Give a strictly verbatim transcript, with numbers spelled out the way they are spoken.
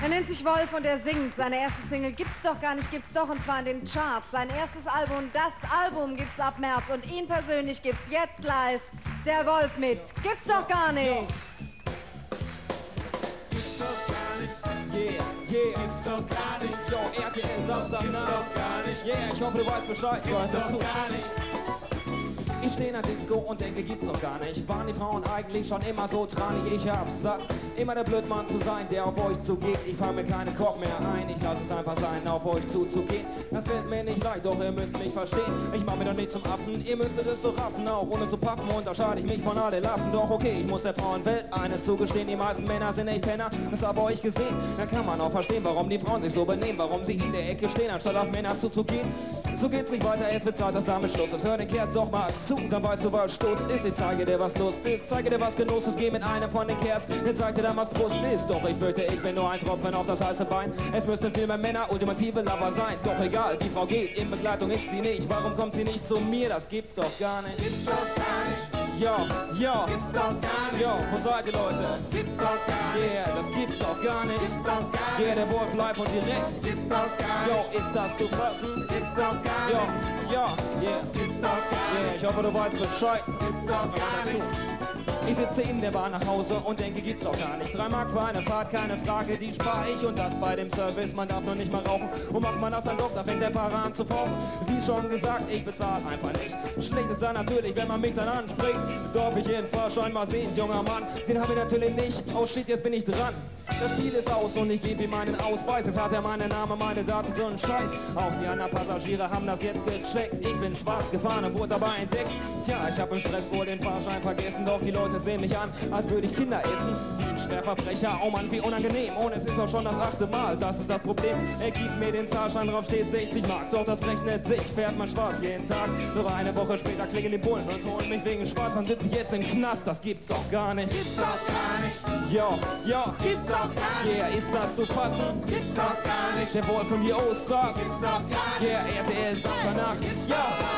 Er nennt sich Wolf und er singt. Seine erste Single gibt's doch gar nicht, gibt's doch, und zwar in den Charts. Sein erstes Album, das Album gibt's ab März und ihn persönlich gibt's jetzt live. Der Wolf mit Gibt's doch gar nicht. Gibt's doch gar nicht. Yeah, yeah. Gibt's doch gar nicht. Yo, R T L Samstagnacht. Gibt's doch gar nicht. Yeah, ich hoffe du weißt Bescheid. Gibt's doch gar nicht. Ich steh in der Disco und denke, gibt's doch gar nicht. Waren die Frauen eigentlich schon immer so tranig? Ich hab's satt, immer der Blödmann zu sein, der auf euch zugeht. Ich fall mir keinen Kopf mehr ein, ich lass es einfach sein, auf euch zuzugehen. Das fällt mir nicht leicht, doch ihr müsst mich verstehen. Ich mach mir doch nicht zum Affen, ihr müsstet es so raffen. Auch ohne zu paffen unterscheide ich mich von alle Laffen. Doch okay, ich muss der Frauenwelt eines zugestehen. Die meisten Männer sind nicht Penner, das hab euch gesehen. Dann kann man auch verstehen, warum die Frauen sich so benehmen. Warum sie in der Ecke stehen, anstatt auf Männer zuzugehen. So geht's nicht weiter, es wird Zeit, dass damit Schluss ist. Hör den Kerz doch mal zu, dann weißt du, was Stoß ist. Ich zeige dir, was Lust ist, zeige dir, was Genuss ist. Geh mit einem von den Kerz, der zeigt dir dann, was Frust ist. Doch ich fürchte, ich bin nur ein Tropfen auf das heiße Bein. Es müssten viel mehr Männer ultimative Lover sein. Doch egal, die Frau geht, in Begleitung ist sie nicht. Warum kommt sie nicht zu mir? Das gibt's doch gar nicht. Gibt's doch gar nicht. Ja, ja. Gibt's doch gar nicht. Ja, wo seid ihr, Leute? Gibt's doch gar nicht. Yeah, das gibt's doch gar nicht. Gibt's doch gar Yeah, nicht. der Wolf live und direkt. Gibt's doch gar Yo, nicht. ist das zu fassen? Gibt's doch gar Ja, nicht. ja, yeah. Gibt's doch gar Yeah, nicht. ich hoffe, du weißt Bescheid. Gibt's doch gar nicht. Ich sitze in der Bahn nach Hause und denke, gibt's doch gar nicht. Drei Mark für eine Fahrt, keine Frage, die spar ich. Und das bei dem Service, man darf noch nicht mal rauchen. Und macht man das dann doch, dann fängt der Fahrer an zu fauchen. Wie schon gesagt, ich bezahle einfach nicht. Schlecht ist dann natürlich, wenn man mich dann anspricht. Darf ich Ihren Fahrschein mal sehen, junger Mann? Den habe ich natürlich nicht. Oh shit, jetzt bin ich dran. Das Spiel ist aus und ich gebe ihm meinen Ausweis. Jetzt hat er meinen Namen, meine Daten, so ein Scheiß. Auch die anderen Passagiere haben das jetzt gecheckt. Ich bin schwarz gefahren und wurde dabei entdeckt. Tja, ich habe im Stress wohl den Fahrschein vergessen. Doch die Leute sehen mich an, als würde ich Kinder essen. Wie ein Schwerverbrecher, oh Mann, wie unangenehm. Und es ist auch schon das achte Mal, das ist das Problem. Er gibt mir den Zahlschein, drauf steht sechzig Mark. Doch das rechnet sich, fährt man schwarz jeden Tag. Nur eine Woche später klingen die Bullen und holen mich wegen Schwarz. Dann sitze ich jetzt im Knast, das gibt's doch gar nicht. Gibt's doch gar nicht. Ja, ja, Gibt's doch gar nicht. yeah, ist das zu fassen? Gibt's doch gar nicht. Der Wolf von die All-Stars. Gibt's doch gar nicht. Yeah, R T L Samstagnacht. Ja.